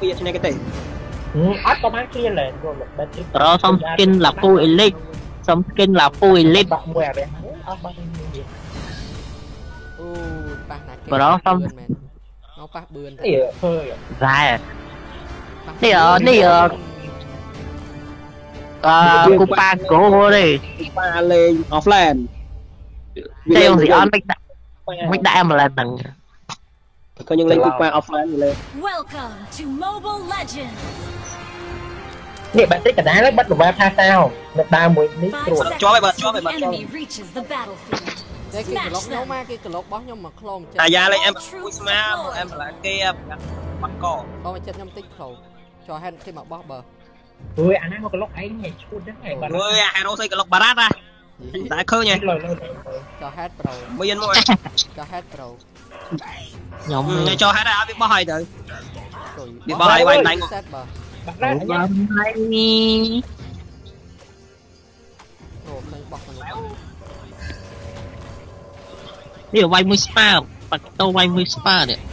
bây giờ này cái tỷ ắt có bán clear lên rồi battery rồi xong skin là full elite xong skin là full elite bạn mua về rồi xong nó phát bươn ra đi ở Cupa cố đi Cupa lên offline đây ông gì on mình đại mà là tầng coi như lên Cupa offline lên nè bạn tích cả đá lấy bắt được ba pha sao được 30 lít rồi cho mày bật cho cái clock nấu ma cái clock bó nhưng mà clone à ra lên em Wisma em là kia bắn cò con chết nhâm tích khẩu cho hai khi mà bó bờ ui anh ăn một cái lốc ấy nhảy chun đấy này bạn ui hai đôi xây cái lốc barat ra tại khơi nhỉ cho hết pro mới yên mua cho hết pro nhóm này cho hết ra biết bao hay rồi biết bao hay bạn đánh điều vay mươi spa bắt đầu vay mươi spa đấy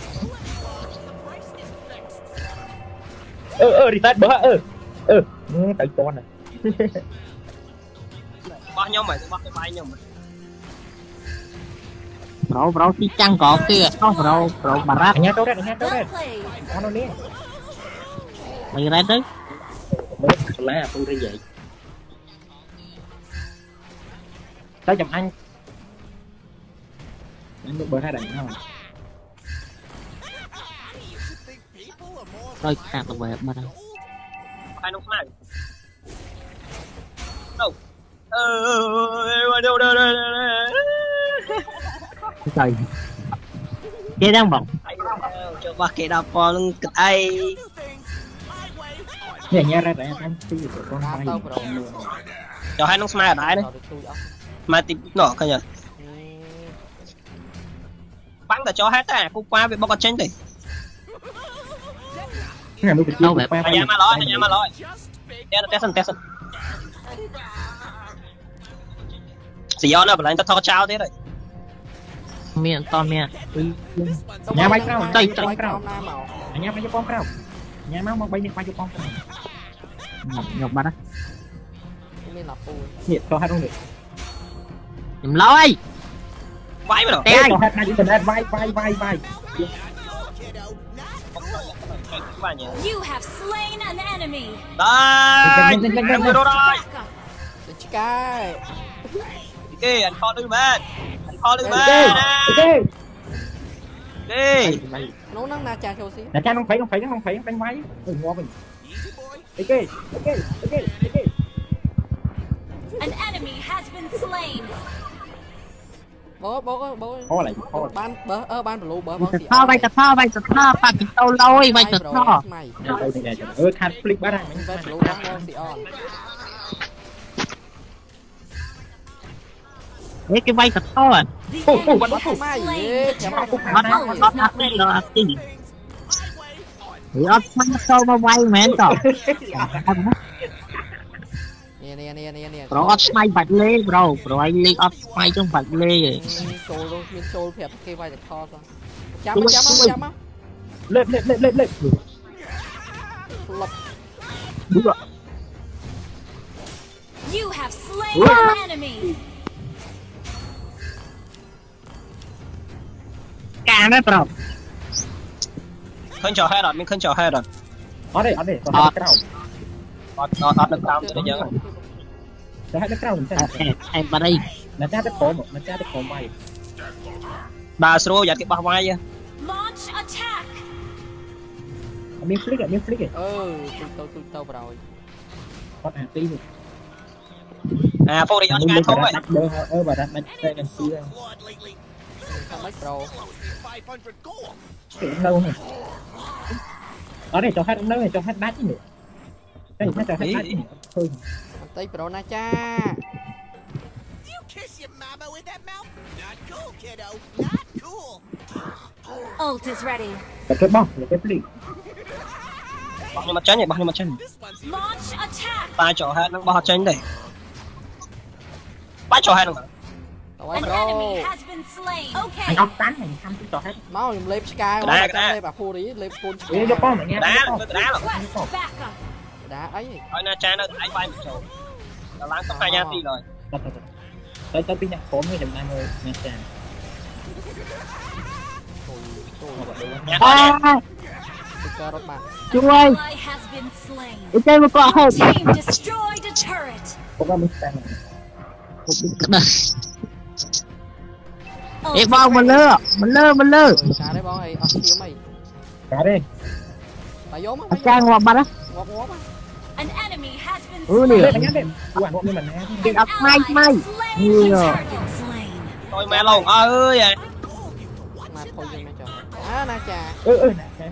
đi tắt bữa tại con này bao nhiêu mày bao cái bay nhau mày bro tí chăng có kia không bro barat anh nhá đâu đấy con đâu nè mày ra đấy mới lá tôi ra vậy sao chồng anh được bờ hai đằng không rồi khác là về bắt đầu hai nút này đâu trời cái đang bỏng cho ba cái đào con cực ai nhẹ nhẹ ra để anh tiêu của con bay cho hai nút smile ở đấy đấy mà tìm nọ coi nhỉ bắn là cho hết à cô qua về bao con tranh đi đâu vậy anh em mà lôi test xì on là anh ta thao trao thế đấy miệng to miệng nhà bay cao tay cao anh em bay cho con cao nhà máu bay đi bay cho con ngọc bắt á nhiệt cho hai con được nhầm lôi vãi mà té anh vai You have slain an enemy. đây em vừa rồi cái kia anh kho lưng bên đi nấu nắng na cha châu xí là cha không phải đánh máy ngon mình ok An enemy has been slain. bố kho lại ban blue bố thật thơ bay thật thơ bạn bị tao lôi bay thật thơ khăn flip bắt ra ban blue bó xì on đấy cái bay thật thơ à nó đi thì ớt mang sâu mà bay mến rồi nè bro ớt may bạch lê bro anh lên ớt may trong bạch lê rồi trôi phẹp cái bay được kho sao chấm á lên đúng rồi You have slain an enemy. càng đấy bro khơi trò hai rồi mình khơi trò hai rồi ở đây có cái nào nó được cao cho nhớ cho hai cái nào em vào đây là cha cái cổ mày bà sro giật cái bao vai Launch attack. miếng flick tôi rồi con tí rồi à phô đi ăn cái không vậy bà đặt đây gần xí đây không mấy pro kiểu lâu này ở đây cho hết nấu này cho hết đát chứ nữa đây cho hết đát thôi tay pro na cha Ult is ready. cái bom cái flick bao nhiêu mặt chân Launch attack. ta cho hết nó bao chân đây bắt cho hai luôn An enemy has been slain. anh Okay. ốc tán này thăm tôi cho hết máu dùng lép sky lép bà phù đi lép phun đi cho con mà nghe đá đá mà Request backup. đá ấy thôi na cha nó ấy quay một chỗ nó láng có 2 nha tí rồi tới pin nhặt khốn người đừng ăn rồi nha cha cơ rất mạnh chui Ally has been slain. đi chơi một con hồn Team destroyed a turret. cũng có biết sao ê bong mình lơ cá đấy bóng ấy kiếm mày cả đi mày vô ở trang hoặc bắt á ngọt ngọt An enemy has been ừ slain. nè lên nhá lên quản hộ như mình nè đi An đập ally may has slain nhiều the target slain. tôi mẹ lồn ơi mà thôi dừng mày chờ na chà nè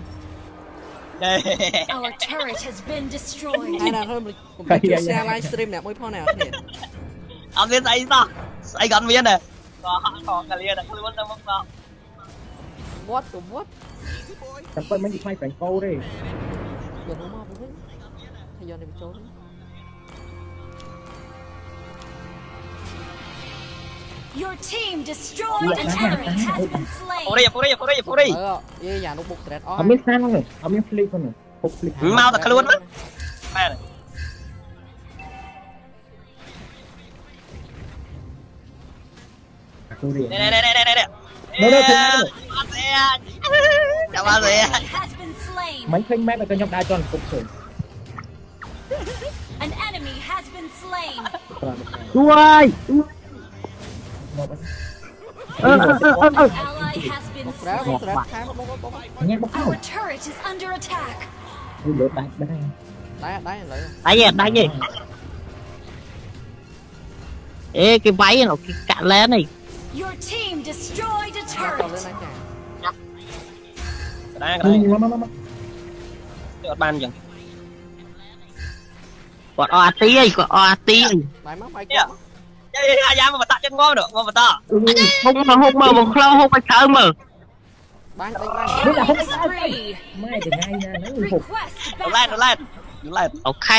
Our turret has been destroyed. hay là hơn mình chia sẻ livestream nè mỗi phone nào thế ông biết thấy sao ấy gần miên này còn cả liền này không đâu mất đâu what tập bên mấy chị may phải câu đi giờ nó mau đấy bây giờ này bị trốn Your team destroyed a turret has been slain. phụ đi vậy nhà nó buộc thread ở miếng sang không rồi ở miếng flip không rồi phục flip mau ta luôn á mẹ này tôi đi nè chào ba gì Has been slain. mấy khinh mét là cái nhóc đai cho phục sửa An enemy has been slain. chui Ally has been thread slain. thread khai một bóng nghe bốc Our turret is under attack. tôi lượt đây bên đây đá lại đá gì ê cái váy nó cái cạn lén này Your team destroyed a còn lên turret. anh chà đang cái ban dừng còn o tí ơi còn o tí ơi lại mắc mày ai dám mà tạ chân ngon được ngon mà to không mờ một lâu không phải sợ mờ bán đúng là không Killing spree. mai từ ngay ra nó phục Request nó backup. lên ok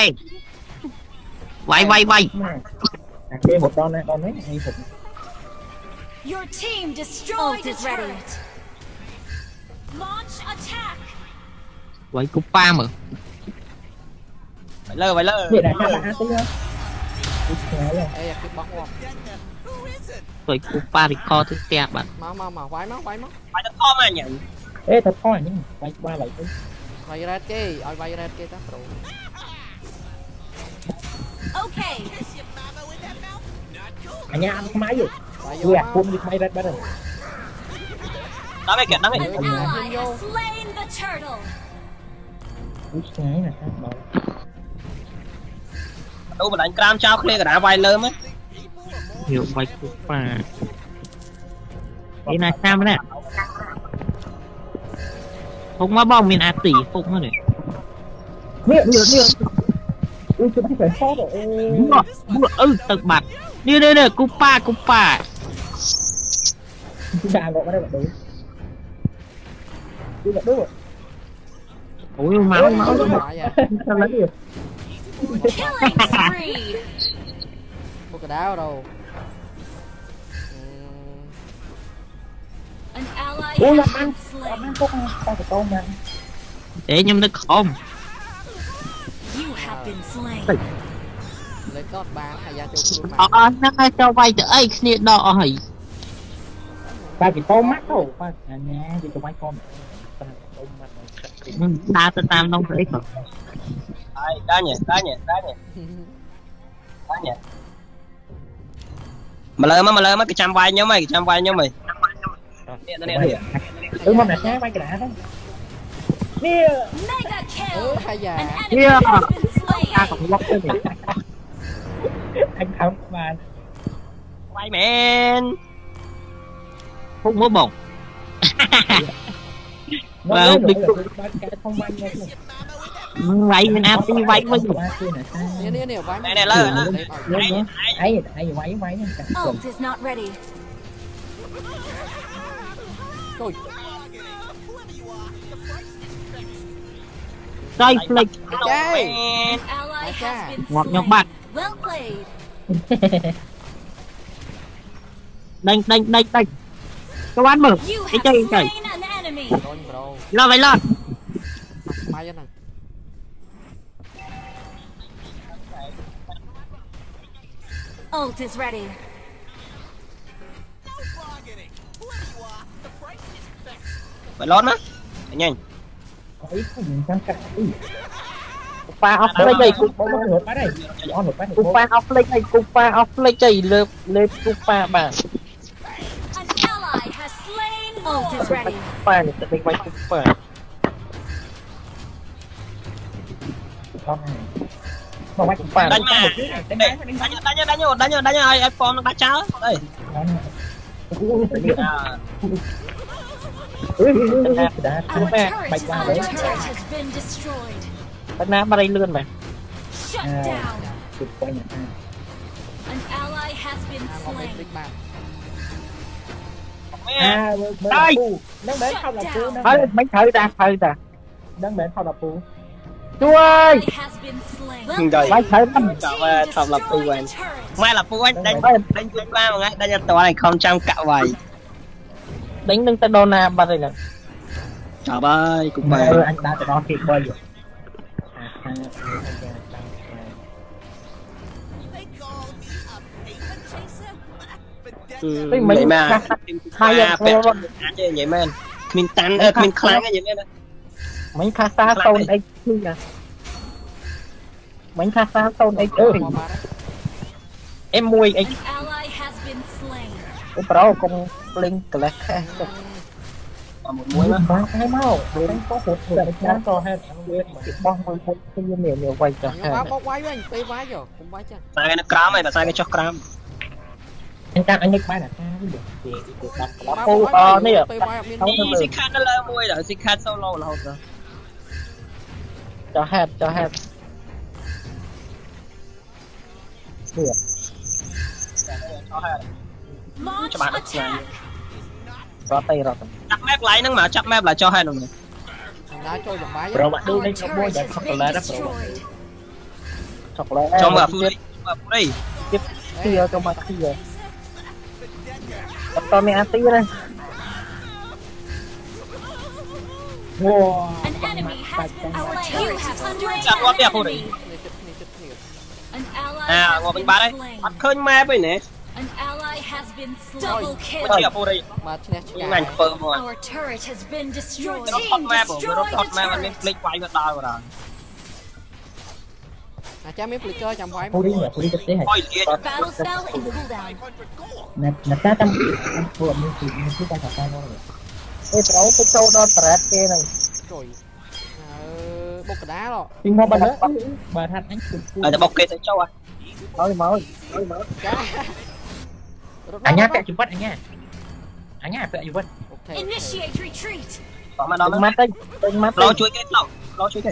quay kia một con đấy hay phục Your team destroyed a turret. Launch attack. quay cúp ba mà phải lơ vậy là các bạn tí á ê cái bóng ngon quay cúp ba thì co thứ kẹt bạn mau quái máu phải cho to mà nhỉ ê thật thôi nhưng quay qua lại tí vay ra cái ơi vay ra cái đó rồi Okay. anh nha ăn cái máy gì vay tôi quân đi máy ra bắt đầu đó mày kìa đó mày An ally has slain the turtle. cái này sao đó đâu mà đánh cam trao clear cả đá vài lơm ấy hiểu quay cúp ba cái này sao nè không có bom miền tỷ không nữa này miệng ui tôi phải khó rồi tự mặt đi cúp ba đà gọi vào đây là đúng đi vào đúng rồi ôi máu sao lấy được Killing spree. một cái đá đâu An ally ui has làm ăn been slain. không phải con mà để nhưng nó không You have been slain. lấy cốt ba hay ra cho luôn mà nó cho vay từ ấy kia đỏ hỉ ba chỉ con mắt đâu ba nhà chỉ cho mấy con ta tam đông thấy không đá nhỉ mà lơ cái trăm vai nhớ mày mà nè trái mấy cái đá đó nè Mega kill. hay già An enemy has been slain. ta còn lóc cái này anh không mà quay men không có bổng nó đi không mang nha vay mình áp đi vay với nè vay này lơ ấy quay Ult is not ready. thôi Đây flick chơi An ally has been ngọt nhọc slain. bạc Well played. đánh các bạn mở You cái have chơi chơi slain an enemy. rồi bro lo vậy lo mai cho này Ult is ready. Phải lót á. Nhanh. Ý không nhìn sang cả ý pha off lên đây cục bố nó ngược quá đây nó ngược quá cục pha off lên đây cục pha off lên chơi lên cục pha bạn An ally has slain. Ult is ready. pha này sẽ đánh quay cục pha con này mà quay cũng phải Đánh nha. Đánh nha ai form nó bắt cháu. Đây. Our turret has been destroyed. bạn nam vào đây lươn mà Shut down. chụp quay nhà An ally has been ngon slain. big man đây đang đến không là phu thôi mấy thời ra đang đến không là phu chú ơi Ally has been slain. Rồi. mấy thời năm Thầm lập phu anh. Mai là phu anh đánh chơi ba mà ngay đánh nhân tòa này không trăm cạo vậy. đánh nâng tay Dona vào đây nè Trời ơi, cũng mà về. anh ta từ đó kịp quay rồi Vậy mà hai ba giờ pet như vậy mà mình tan mình kháng cái gì vậy đó. mấy kha xa tôn ấy chứ à mấy kha xa tôn ấy chứ qua ba đấy em mui ấy An ally has been slain. ủa bro con linh class Còn một muối nữa. ba cái máu để đánh có một người đánh cho hết bong mui cái nhiều quay cho nhưng mà bóc quái với anh tê vái rồi không vái chăng Sai cái nó cram này là sai cái cho cram. anh nhấc máy là ta cái gì đập phu nè tê vái miền không Đi xích khăn nó lơ muối rồi, xích khăn solo là hột rồi. cho hết Launch Cho bạn được attack. rõ tay rồi Chắc map lại nó mà chắc map là cho hai đồng này. đá trôi bằng bái rồi bạn đi Our đây không mua turret để has không been lấy đó destroyed. thật là Cho mở phu đi. Mở phu đi. tiếp theo cho mà khi giờ to mẹ tí đây wow An enemy has been slain. You have under Chặt qua attack. bẹp đi. An ally À, ngồi has bên been ba đấy. slain. Bắt khơi map ấy nè. An ally has been slain. Double kill. Bắt chia phu đi. mà chè Nhưng ngành phơ mà. Our turret has been destroyed. Nó Your hot team map rồi, nó destroyed hot a map anh mới turret. click quay vào đau rồi. à cha miếng flicker chẳng phải phu đi cái thế này Thôi kia. Battle spell in cooldown. là ta tâm vừa mình chỉ mình cứ ta thật thôi ê bro cái câu đó trap kia này rồi bốc cái đá rồi nhưng mà bạn đó bà thật anh Ở đây bọc kê tới châu à. mới cá anh nhá phải chụp bắt anh nhá phải chụp bắt ok Initiate retreat. Đó mà đó đừng mà. mắt đây đừng mắt Lo chuối cái lẩu. Lo chuối cái.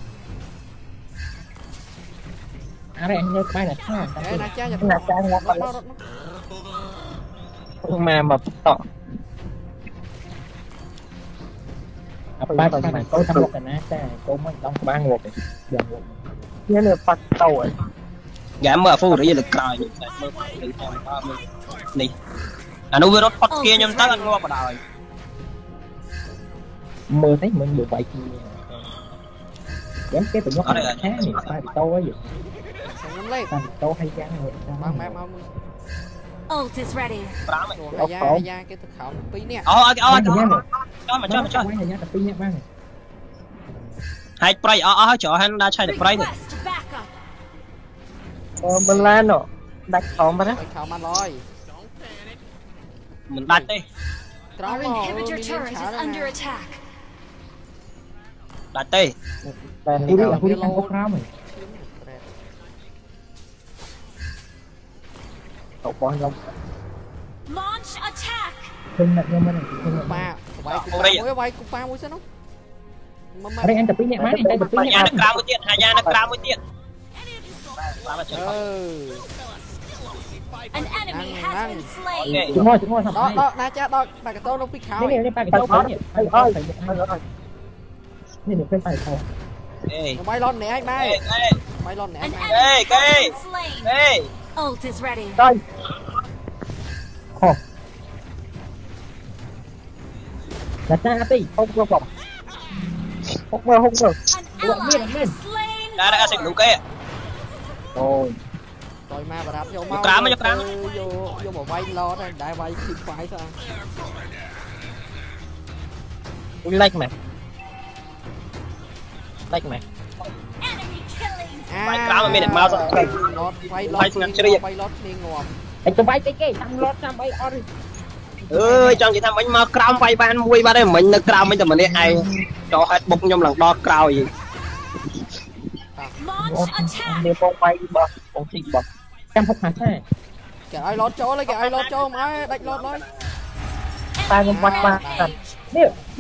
à đây anh nhớ bay là sao ê nè cha là cha ngọc mà tỏ ba này có trong một cái ná xe có mấy trong ba ngột giờ như là phát tàu ấy Gã mở phu để lực còi mơ phải đi. À nó vừa đốt pot kia nhưng tới anh ngon vào đời. mơ thấy mình được vậy thì dám cái tụi nó khác thì sai bị to quá vậy nhắm lên sai bị to hay gian rồi mang mang mang Ult is ready. Bám mày. hay da cái thực khẩu tí nè cho mà cho. quay này nha tập pin nha ba này Hai pray cho hắn đã chạy được pray được. Request backup. bên lan rồi đặt phòng mà đó thực khẩu mà rồi Mình đặt đi. Our inhibitor turret is under attack. Đặt đi. đi ăn cốc rau mình cậu con không Launch attack. thương nặng nhưng mà này thương ba quay cục ba mũi sao nó ở đây anh tập pin nhẹ má này anh tập pin Hai nhẹ nhà má nó cram một tiện, hai nhà nó cram một tiện. ừ An enemy has been slain. chúng ngồi thật đó đó nè cha đó bà cái tô nó bị khảo này ba cái đâu có nhỉนี่เป็นไปเขา Ê. bay lon nè anh bay bay lon nè An anh enemy Ê, has been slain. Ê. Ult is ready. rồi là cha tí không có vòng không mơ An ally has slain. Đã xịt đủ kê. rồi Rồi ma bà đạp vô mau. Vô mà vay lo đây, đại vay kịp phải sao? like mày Enemy killing. Vay cá mà mình được mau rồi. Lót vay lót liên ngòm. anh cho vay cái thằng lót ra bay on Ơi trong chị tham mình mà cào vay ban mui ba đây mình cào mình tụi mình đi ai cho hết bục nhom lần đo cào gì. Launch attack. đi con vay bờ con thịt bờ em không hẳn thế Kìa ai lót chỗ lấy, kìa ai lót chỗ má đánh lót lấy. ta không bắt ba đi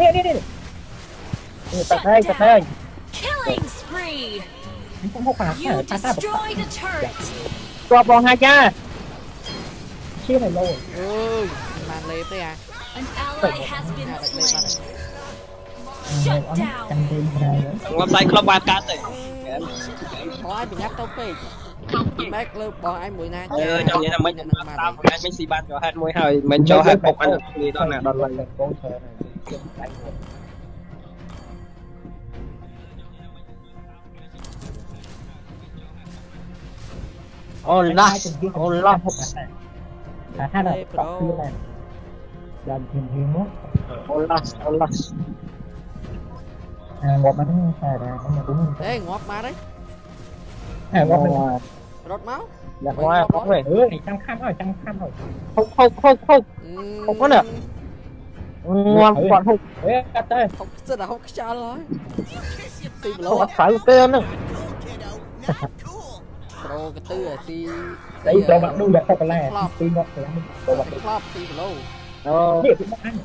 tập đây Killing spree. không hẳn You thế ta destroyed a turret. cho bọn hai cha chiêu này luôn Màn lép đấy à. An ally has been slain. Shut down. Website club ba cá rồi. Bỏ ai bị nhắc tao phê. Bác lưu bỏ ai mùi na. Trong chị tham mình cào mình xì ban cho hết mui hơi mình cho hết bục ăn được gì đó nè. đòn lần con thờ này Allah hai là cọc kia này đàn thiền hiền mốt Allah ngọt mà nó xài ra nó đúng Ê ngọt mà đấy. ngọt mà Rốt máu. là hoa có về này trăm khăm rồi không có nữa ngon còn không cắt đây Không rất là không cho rồi. Tìm không lỗ. có phải kêu nữa Pro cái tư là si. đấy cho bạn đu được không lẽ tuy ngọt thì anh cho bạn Club tìm lỗ. niệm thì anh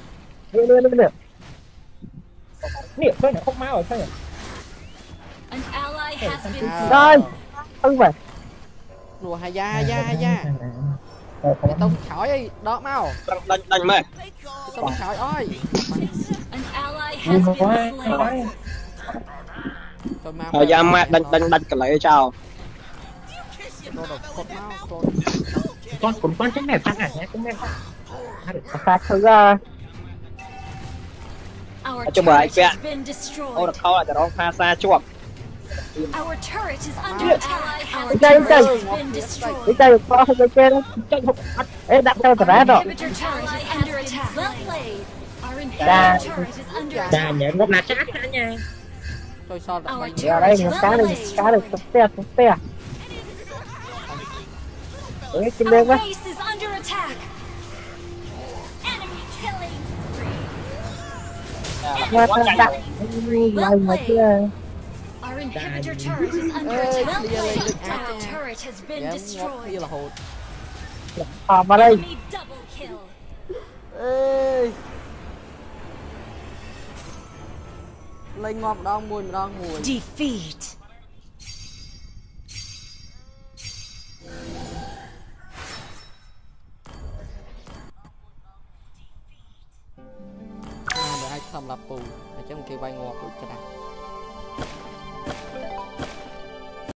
niệm thôi là không máu rồi thôi An ally has been đây slain. không vậy Đùa hai da. Tông khỏi đi, đó mau. đánh mày. Tông khỏi ơi. An ally has been slain. Tôi mà. Thời gian mẹ đánh cái lấy chào. Pro độc cột máu. con tránh này tăng ảnh nhé cũng nghe ta thử ra Our Cho bà turret has anh been Ô destroyed. là khó là cho nó pha xa chuộc. Our turret is under attack. Our Đây, turret đây. has been destroyed. cái cây có không cái kia đó chạy không ê đặt theo cả đó Inhibitor turret is under attack. Well played. Our Đà. inhibitor turret is under đà attack. nhẹ ngốc là chắc cả nha Tôi so đã Our bay. ra đây một cá được sụp te ê kim lên Our quá base is under attack. Enemy killing spree. qua ta đặt lại mà kia Our inhibitor turret is under Ê, attack. đi lên được Our ác nha. turret has been Dám ngọt destroyed. kia là hột. vào đây Enemy double kill. Ê. Lên ngọt đau mùi. Defeat. Để ai thầm là pù. Để cho một cái bay ngọt được cho nào.